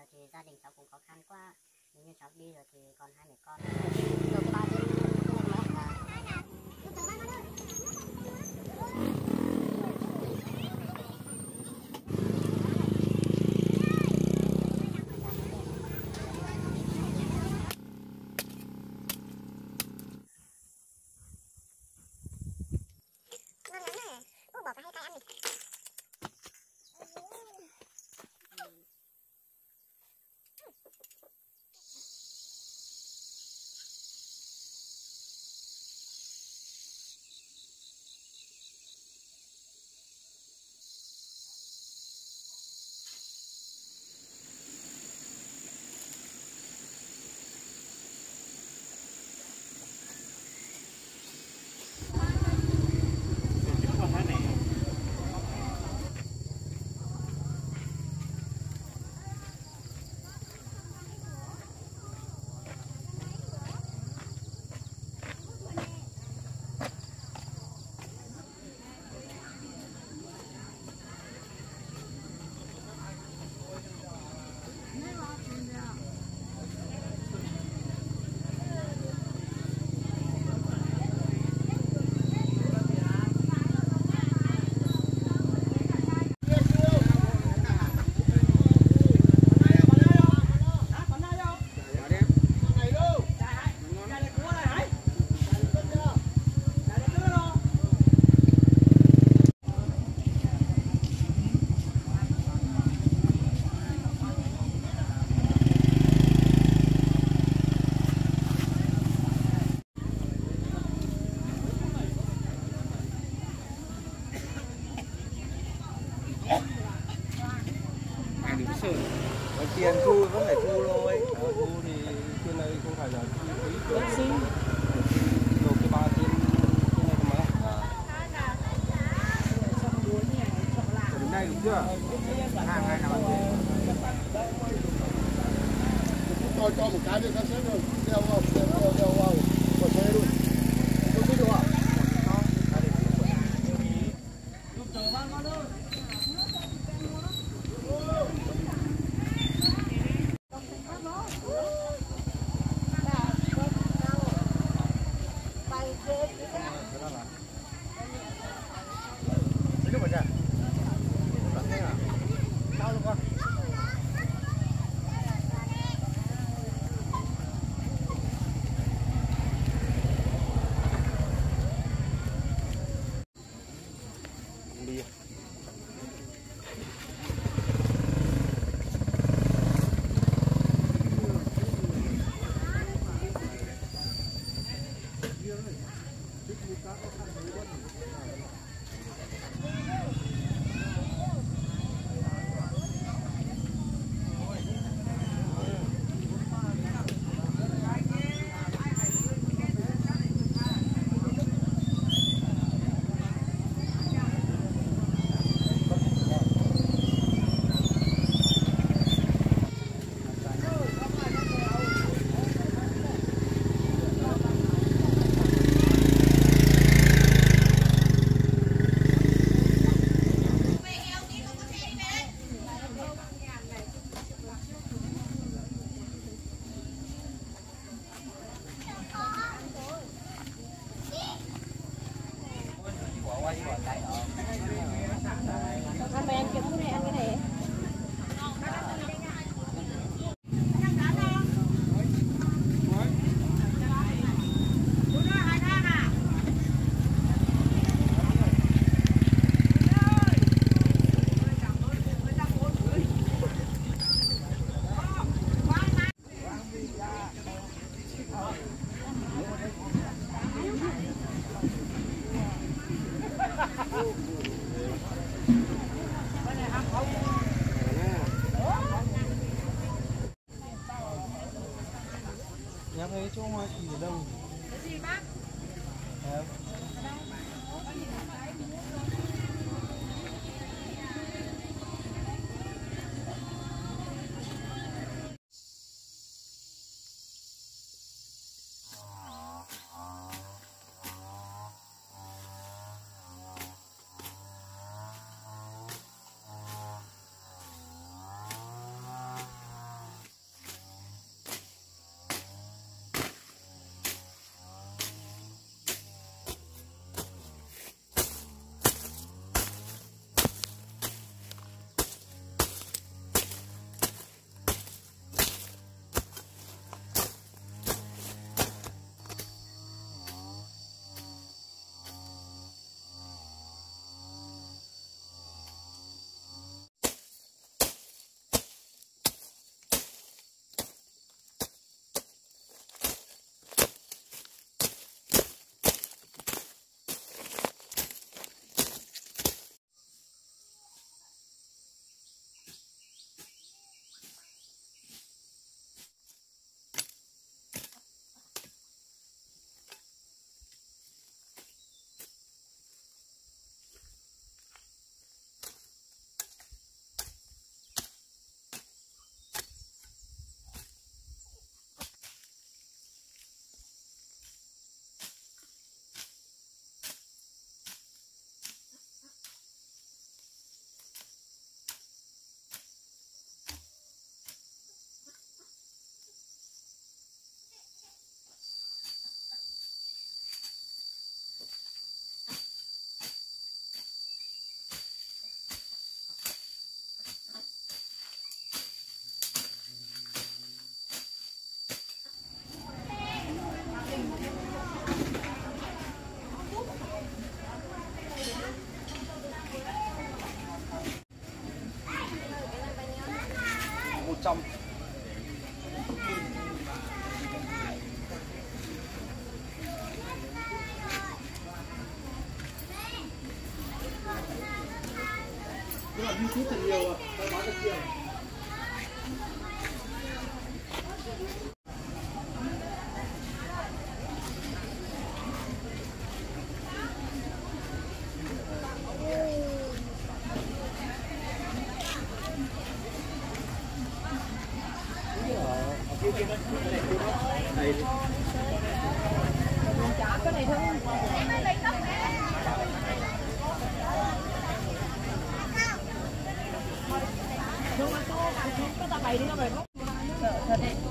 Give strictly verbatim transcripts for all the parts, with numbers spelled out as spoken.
thì gia đình cháu cũng khó khăn quá, nếu như cháu đi rồi thì còn hai mẹ con. Bỏ cả hai tay ăn đi. Tiền thu vẫn phải thu thôi. À, thu thì trên này không phải là chi phí của taxi. Nộp cái ba tiền trên này mà. À. Đến đây được chưa? Hàng ngày nào ăn tôi cho một cái đi các sếp rồi. Đeo vào, đeo vào, đeo vào của xe luôn. Không biết đâu ạ. Ăn mày ăn cái này, ăn cái này. Em thấy chỗ Hoa Kỳ ở đâu? Cái gì bác? Em. Cái này thôi. Có ta bày đi nó bày không? Sợ thật đấy.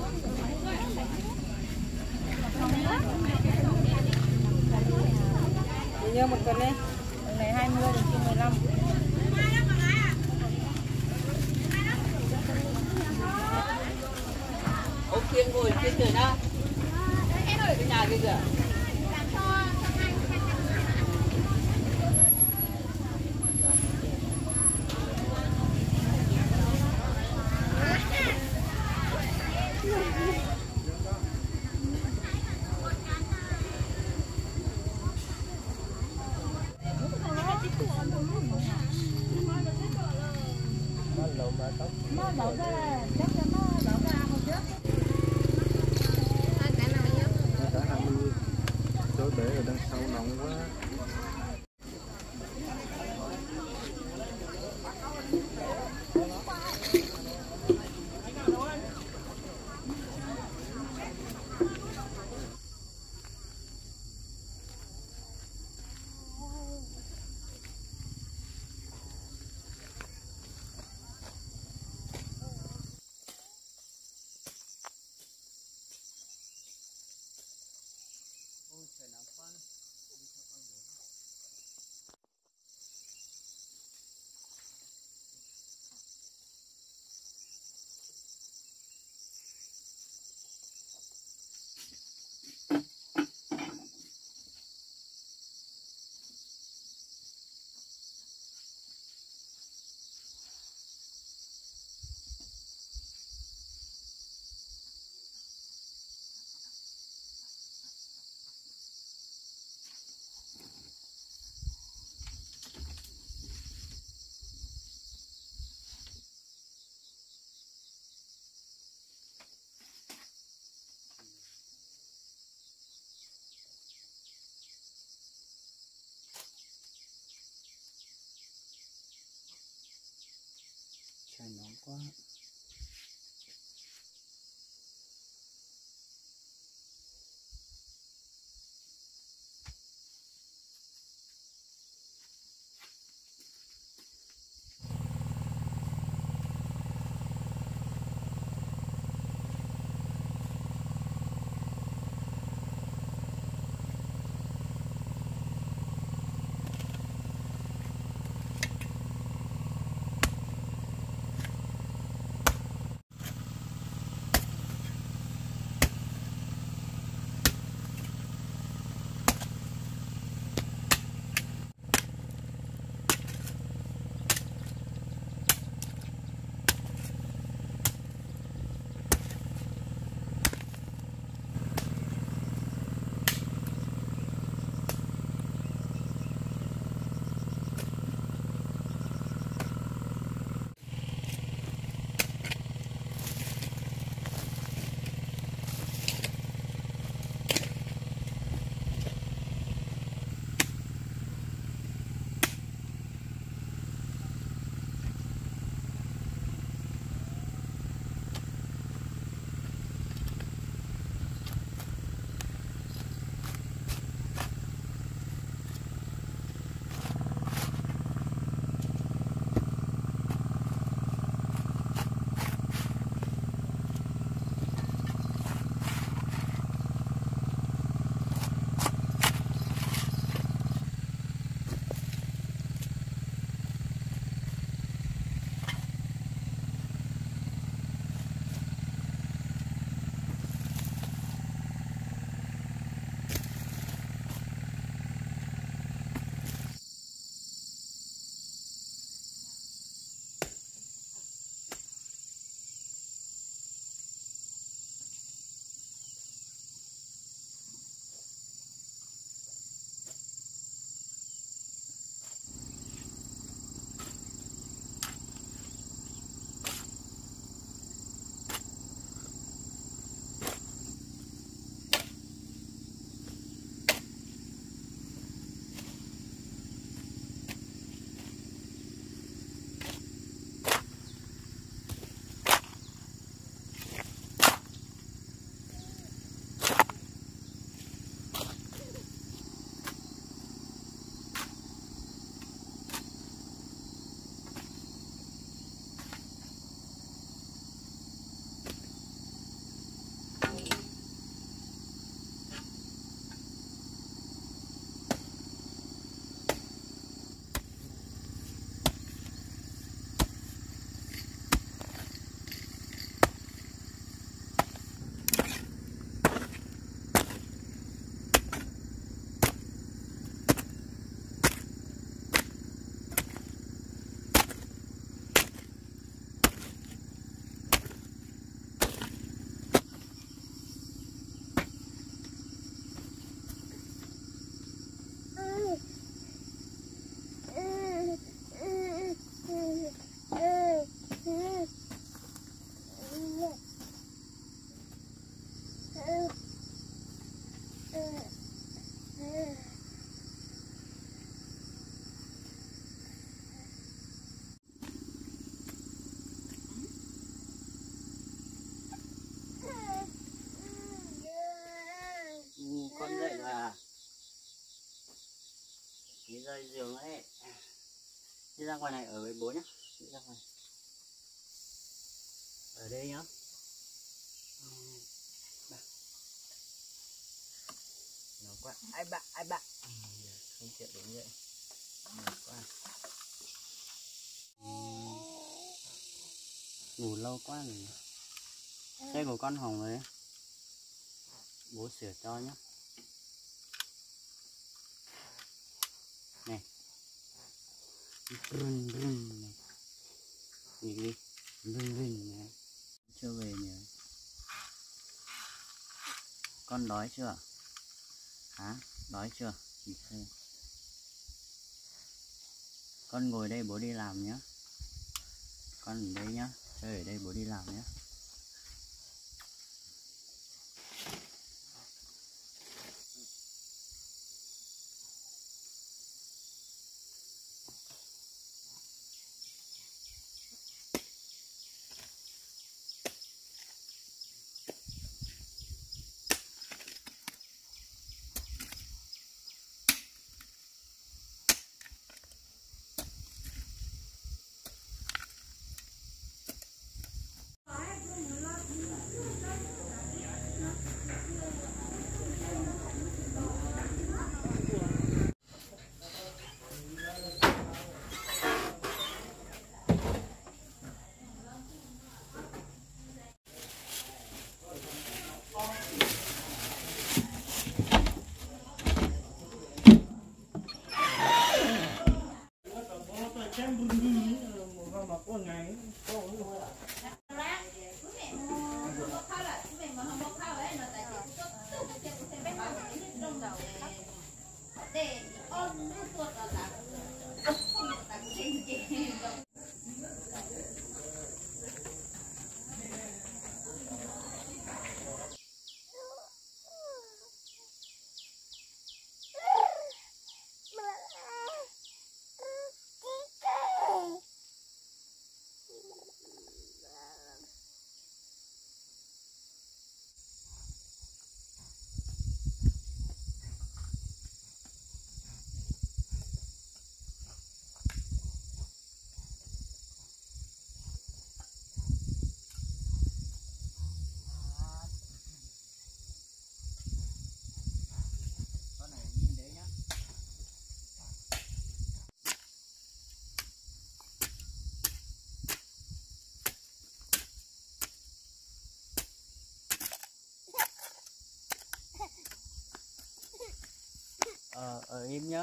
Nhớ một cân đấy. Cái này hai mươi đến mười lăm. Ô kiên ngồi kiên trời đó. Cái nhà kia kìa. Nó đổ ra là chắc là nó đổ ra một trước. Cả hai mươi chỗ để ở đằng sau nóng quá. Trời nóng quá. rời giường ấy. Đi ra ngoài này ở với bố nhá. Đi ra ngoài. Ở đây nhá. Nó quá. Ai bạn, ai bạn. Không chịu đúng vậy. Nó quá. Ngủ lâu quá rồi. Xe của con hỏng rồi đấy. Bố sửa cho nhá. Này. Run run này. Nghỉ đi. Run run này. Chưa về nhỉ. Con đói chưa? Hả? Đói chưa? Chị xem. Con ngồi đây bố đi làm nhá. Con ở đây nhá. Chơi ở đây bố đi làm nhá. Ờ, ở im nhá.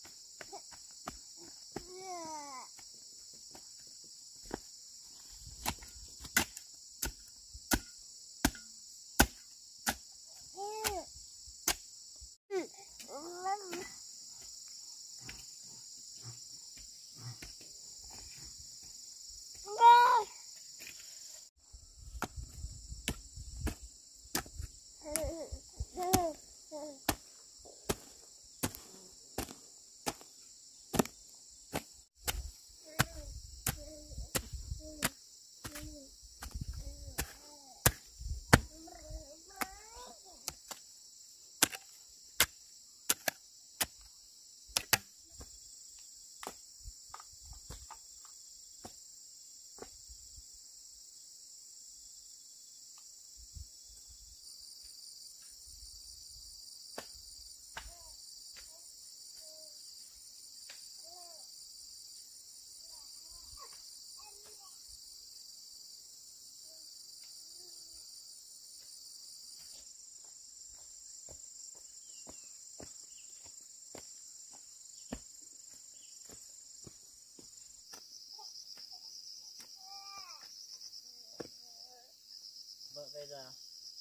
Vợ về giờ.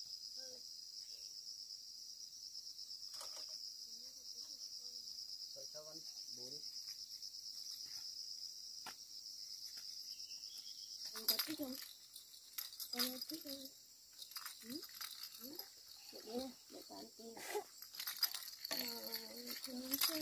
Vậy cho con bố đi. Con có thích không? Con có thích không? Ừ? Ừ? Để đây này, để con tìm. Ờ, thì mình chơi.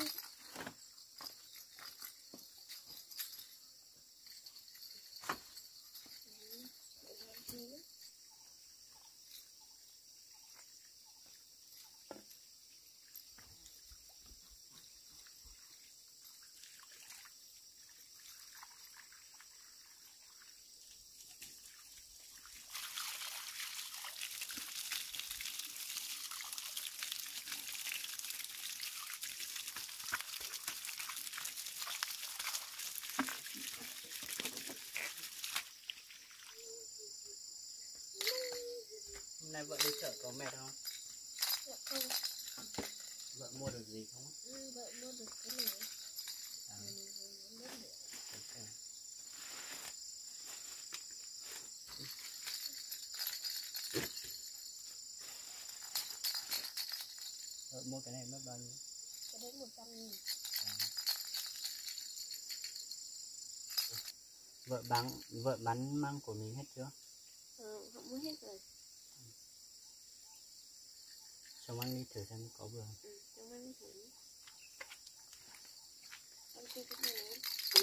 nay vợ đi chợ có mệt không? Dạ không. Vợ mua được gì không? Ừ, vợ mua được cái này. À. Ừ, mua được. Okay. Vợ mua cái này mất bao nhiêu? Cái đấy một trăm nghìn. À. Vợ bán vợ bán măng của mình hết chưa? Ừ, họ mua hết rồi. Cho ăn đi thử xem có vừa không? Ừ, cho ăn thử. Ăn cái cái này.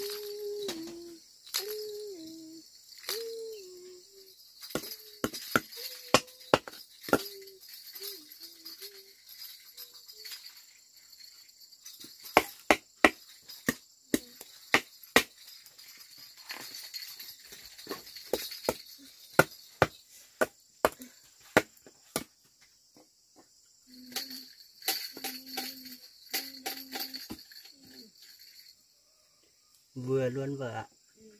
Vừa luôn vợ ạ.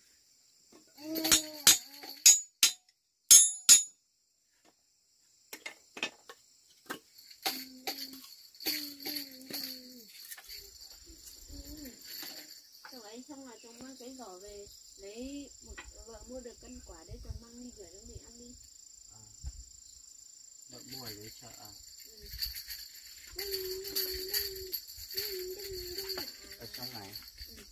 Chồng ấy xong là chồng mang cái giỏ về lấy một vợ mua được cân quả để chồng mang đi gửi cho mình ăn đi. À. Vợ mua ở dưới chợ à? Ừ. Ở trong này. Ừ.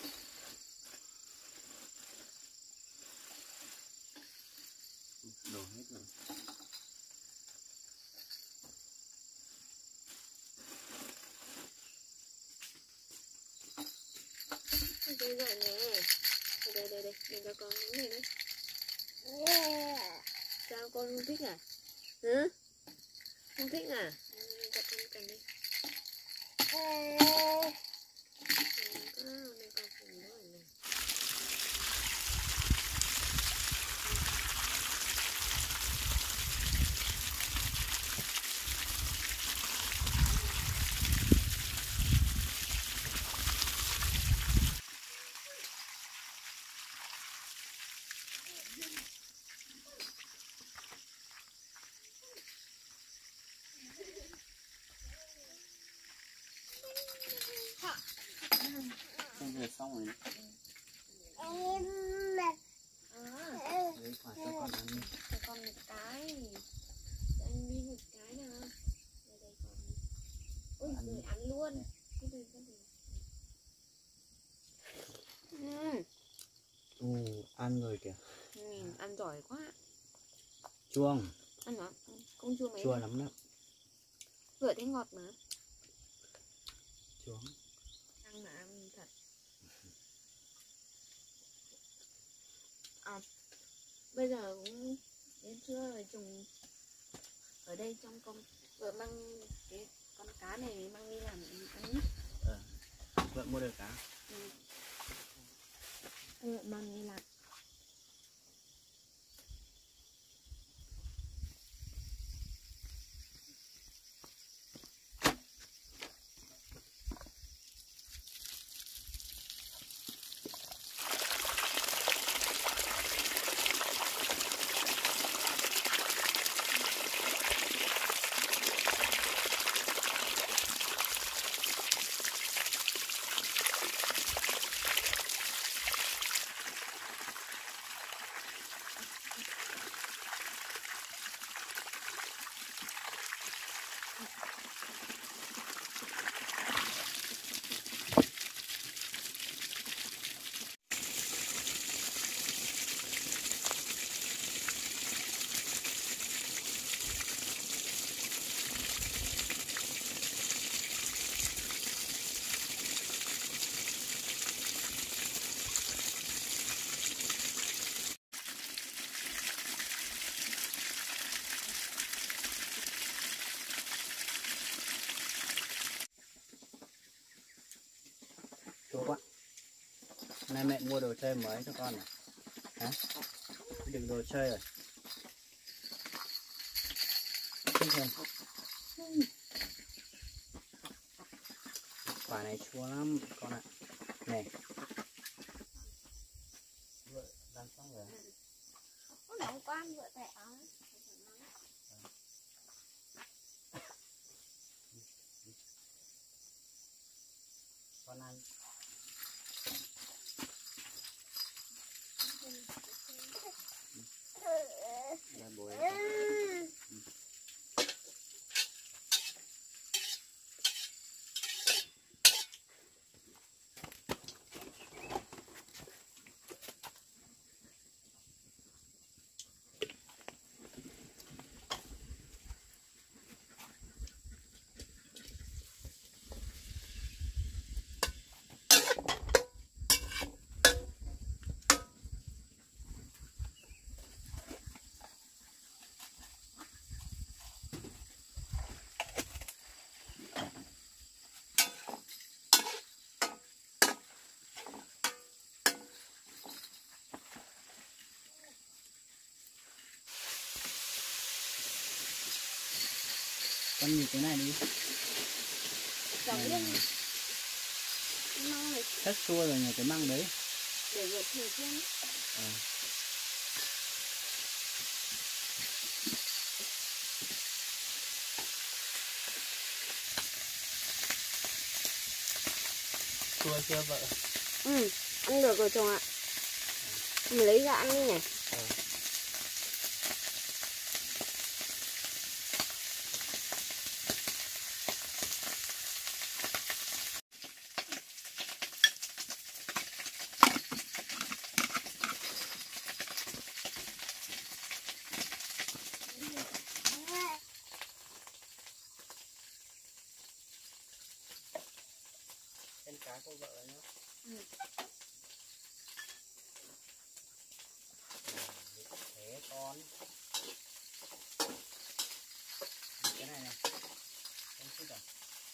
Đổ hết rồi. Đây rồi nè. Đây đây đây, mình cho con cái này đấy. Sao con không thích à? Hả? Không thích à? Mình cho con cầm đi. Không có, đây con cầm đó rồi nè. Xong rồi xong rồi. À, Lấy quả cho con ăn đi. cho con một cái. Cho anh đi một cái nào. Đây đây con. Ui, rồi ăn luôn. Cái đây cái này. Ừ. Ừ, ăn rồi kìa. Ừ, ăn giỏi quá. Chuông. Ăn nó, con chua mấy Chua lắm đó. vừa thấy ngọt mà. Chuông. Ăn mà ăn thật. À, bây giờ cũng đến trưa rồi, chồng ở đây trong công vợ mang cái con cá này mang đi làm ăn. Ờ. Vợ mua được cá. Ừ. Vợ mang đi làm. Chua quá. Nay mẹ mua đồ chơi mới cho con à? Hả? Đừng đồ chơi rồi. Thích không? Quả này chua lắm con ạ. Này. Vợ làm xong rồi. Hôm nay hôm qua vợ tẻ áo. con ăn. Đây bố ấy. Con nhìn cái này đi. Chồng lên măng này Cắt xua rồi nhờ cái măng đấy. để vượt thử xem. À. Xua chưa vợ? Ừ, ăn được rồi chồng ạ. Mình lấy ra ăn đi này. À. Em cá con vợ nhá. Ừ. Thế con. Cái này này. Em thích à?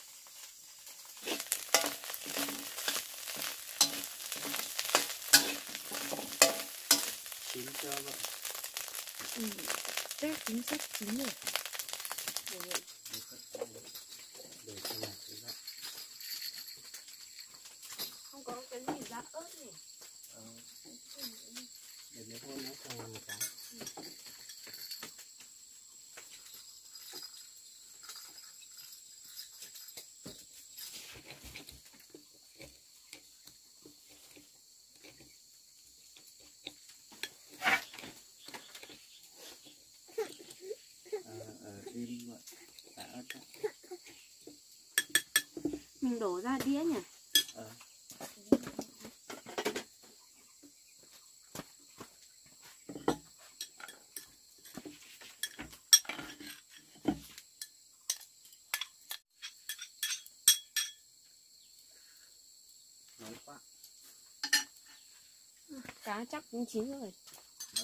Chín chưa vợ? Ừ. Chắc chính xác chín rồi. Để vậy. Để cho này cái đó. Không có cái gì giá ớt này. Ờ. Để mấy hôm nó còn làm một cái. Ờ, ờ, im vậy. Cả ớt đó. Mình đổ ra đĩa nhỉ? Ờ. Nóng quá. Cá chắc cũng chín rồi. Ờ.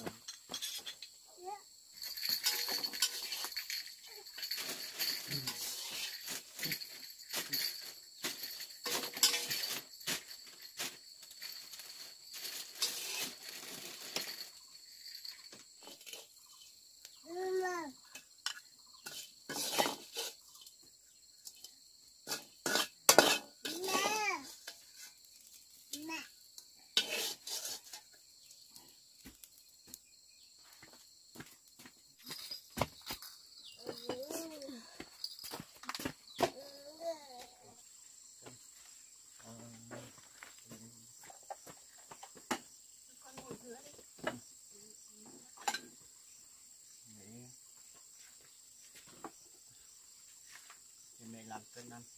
Làm cơm ăn.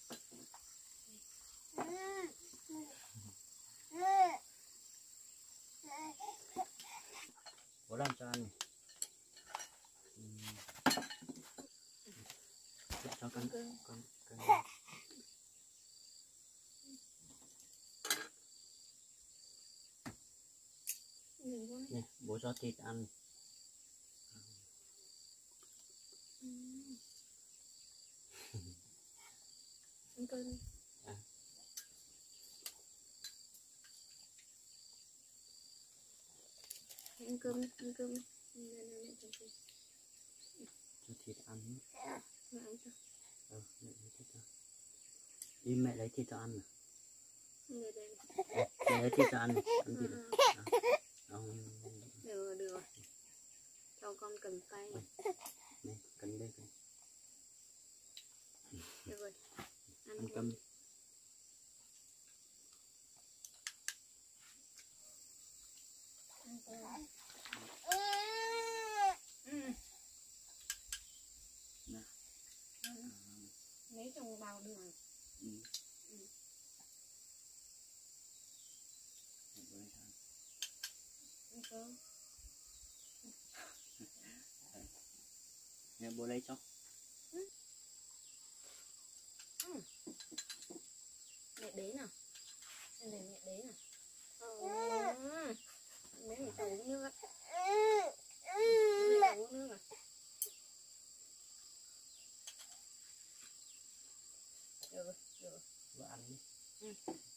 Bố làm cho ăn này. Để cho con con con. Nè, bố cho thịt ăn. Ăn cơm. À. Ăn cơm, ăn cơm. Cho thịt ăn. Mẹ ăn cho. Ờ, mẹ lấy thịt cho. Đi mẹ lấy thịt cho ăn à? Đây đây. Mẹ lấy thịt cho ăn. Ăn thịt. À. À. Được rồi, được rồi. Cho con cầm tay. Này, cầm đây. Được rồi. Ăn Ăn cơm. rau nữa. Ừ. Ừ. Ăn cơm. Nè bố lấy cho. Ừ. Ừ. Mẹ đến nào. Xem này mẹ đến nào. Ừ. Mấy người ta uống nước á. Mẹ uống nước à? Được rồi, được rồi. Vợ ăn đi. Ừ.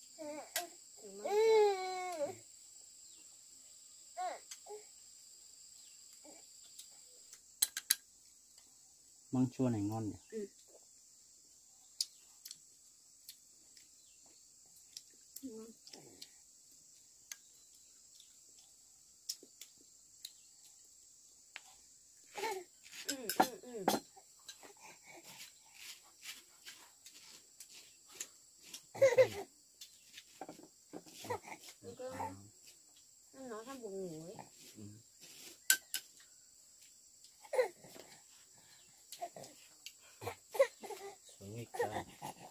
Măng chua này ngon nhỉ? Ừ. Ngon. Ừ, ừ, ừ. Ăn cơm. Ăn nói sang buồn ngủ ấy. Ừ. Xuống nghịch rồi.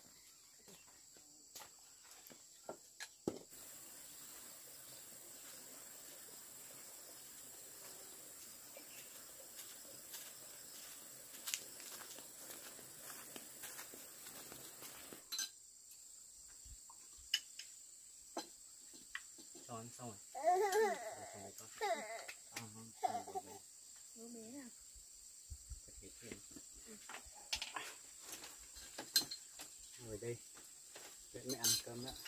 Cho ăn xong rồi. Rồi xong rồi con. À, không, xong rồi về. Bố bé à? Phải kể thêm. Ngồi đây. Để mẹ ăn cơm đó.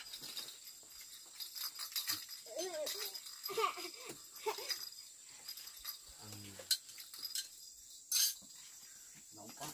Ừ. Nóng quá.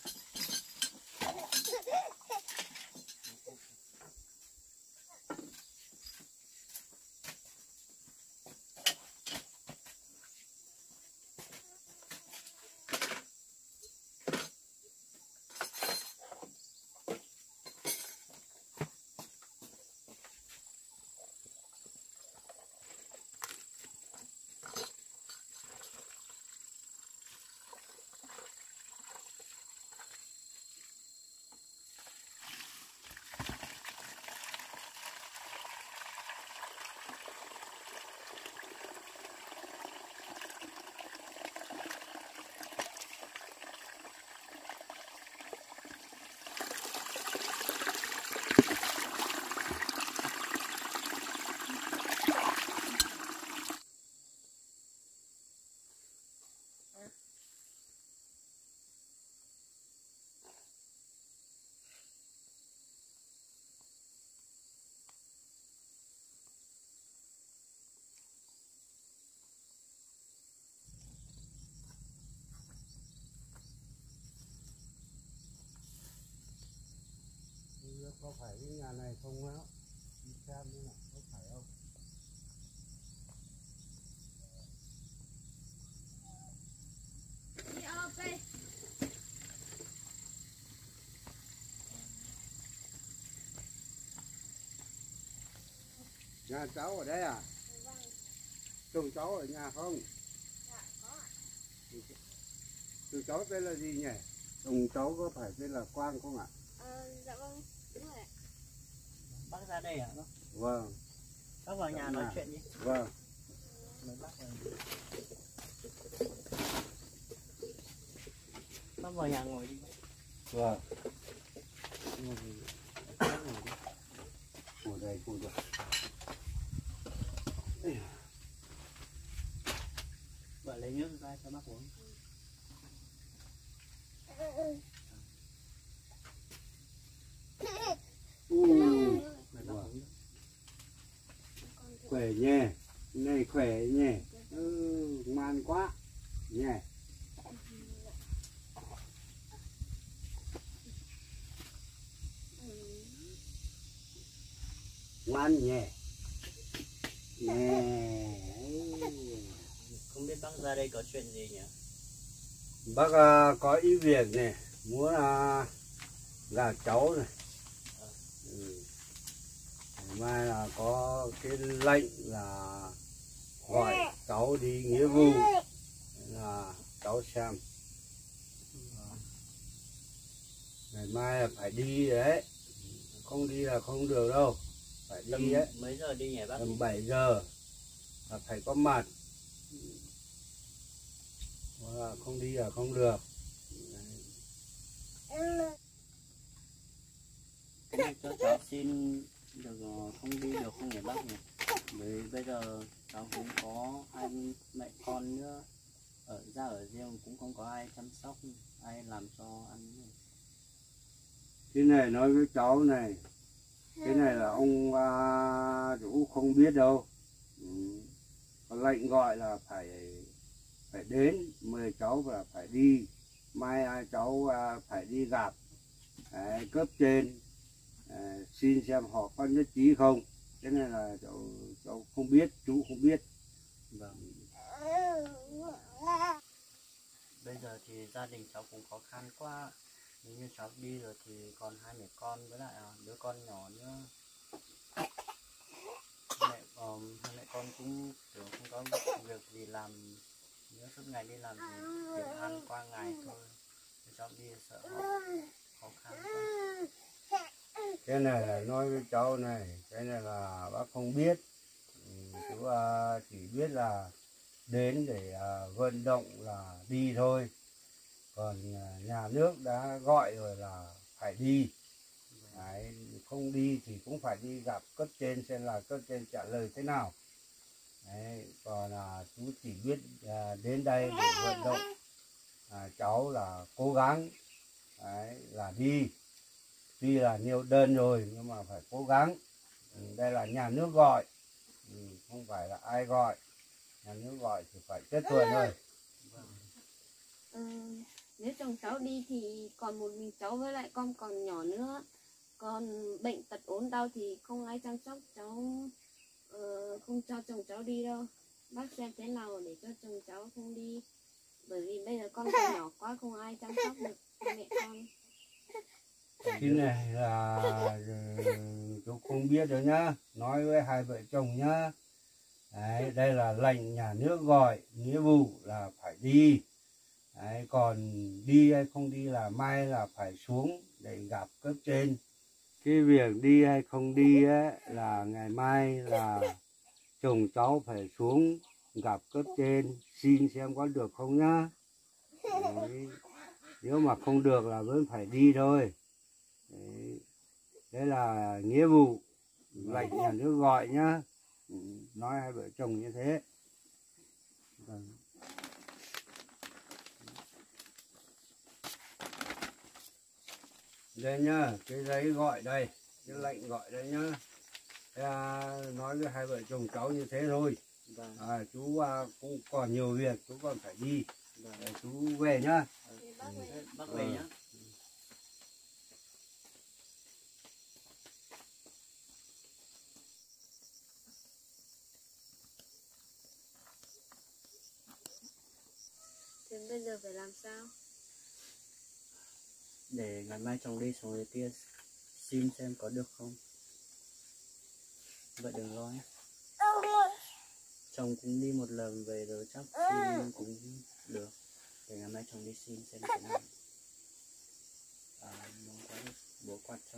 Có phải cái nhà này không á? Đi xem nữa nào, có phải không? Đi ôm đi. Nhà cháu ở đây à? Vâng. Chồng cháu ở nhà không? Dạ có ạ. Chồng cháu tên là gì nhỉ? Chồng cháu có phải tên là Quang không ạ? Ờ, dạ vâng, đúng rồi ạ. Bác ra đây hả? Vâng. Bác vào nhà nói chuyện đi. Vâng. Mời bác vào. Bác vào nhà ngồi đi. Vâng. Ngồi đi. Bác ngồi đi. Ngồi đây ngồi được. Vợ lấy nước ra cho bác uống. Ừ. Mời bác uống. Khỏe nhé. Này khỏe nhé. Ừ, ngoan quá. Nhé. Ngoan nhé. Nhé. Không biết bác ra đây có chuyện gì nhỉ? Bác uh, có ý việc này, muốn uh, gặp cháu này. Ừ. Mai là có cái lệnh là gọi cháu đi nghĩa vụ, là cháu xem. Ngày mai là phải đi đấy, không đi là không được đâu, phải Tầm đi ấy. mấy giờ đi nhỉ bác? Tầm bảy giờ là phải có mặt, là không đi là không được. Thế cho cháu xin được không đi được không nhỉ bác nhỉ? Bởi bây giờ cháu cũng có hai mẹ con nữa, ở ra ở riêng cũng không có ai chăm sóc, ai làm cho ăn. Cái này nói với cháu này, cái này là ông à, chủ không biết đâu. Ừ. Có lệnh gọi là phải phải đến, mời cháu là phải đi, mai ai cháu à, phải đi gặp đấy, cấp trên à, xin xem họ có nhất trí không. Cái này là cháu cháu không biết, chú không biết. Vâng. Bây giờ thì gia đình cháu cũng khó khăn quá. Nếu như cháu đi rồi thì còn hai mẹ con với lại đứa con nhỏ nữa. Mẹ, um, hai mẹ con cũng kiểu không có việc gì làm, nhớ suốt ngày đi làm thì kiếm ăn qua ngày thôi. Nếu cháu đi sợ họ khó khăn quá. Cái này là nói với cháu này, cái này là bác không biết. Ừ, chú à, chỉ biết là đến để à, vận động là đi thôi, còn à, nhà nước đã gọi rồi là phải đi. Đấy, không đi thì cũng phải đi gặp cấp trên xem là cấp trên trả lời thế nào. Đấy, còn là chú chỉ biết à, đến đây để vận động à, cháu là cố gắng. Đấy, là đi, tuy là nhiều đơn rồi nhưng mà phải cố gắng. Ừ, đây là nhà nước gọi, ừ, không phải là ai gọi. Nhà nước gọi thì phải chấp thuận thôi. Ừ, nếu chồng cháu đi thì còn một mình cháu với lại con còn nhỏ nữa, còn bệnh tật ốm đau thì không ai chăm sóc cháu, uh, không cho chồng cháu đi đâu. Bác xem thế nào để cho chồng cháu không đi, bởi vì bây giờ con còn nhỏ quá, không ai chăm sóc được mẹ con. Cái này là ừ, chú không biết đâu nhá, nói với hai vợ chồng nhá. Đấy, đây là lệnh nhà nước gọi, nghĩa vụ là phải đi. Đấy, còn đi hay không đi là mai là phải xuống để gặp cấp trên. Cái việc đi hay không đi ấy, là ngày mai là chồng cháu phải xuống gặp cấp trên xin xem có được không nhá. Đấy, nếu mà không được là vẫn phải đi thôi. Đấy, đấy là nghĩa vụ, lệnh nhà nước gọi nhá. Ừ, nói hai vợ chồng như thế. Vâng. Đây nhá, cái giấy gọi đây, cái lệnh gọi đây nhá. À, nói với hai vợ chồng cháu như thế thôi. Vâng. À, chú à, cũng còn nhiều việc, chú còn phải đi. Vâng. Để chú về nhá. Bác về, bác về nhá. Thế bây giờ phải làm sao? Để ngày mai chồng đi xuống dưới kia xin xem có được không. Vậy đừng lo nhé. Chồng cũng đi một lần về rồi chắc xin cũng được. Để ngày mai chồng đi xin xem thế nào. À, nó có được bố quạt cho.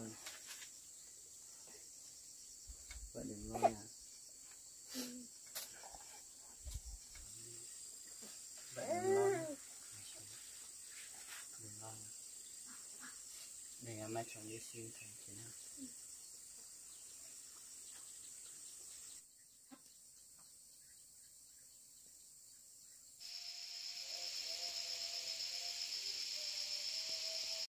Vậy đừng lo nha. Vậy đừng lo nhé. Đừng lo nhé. Để ngày mai chồng đi xin xem thế nào.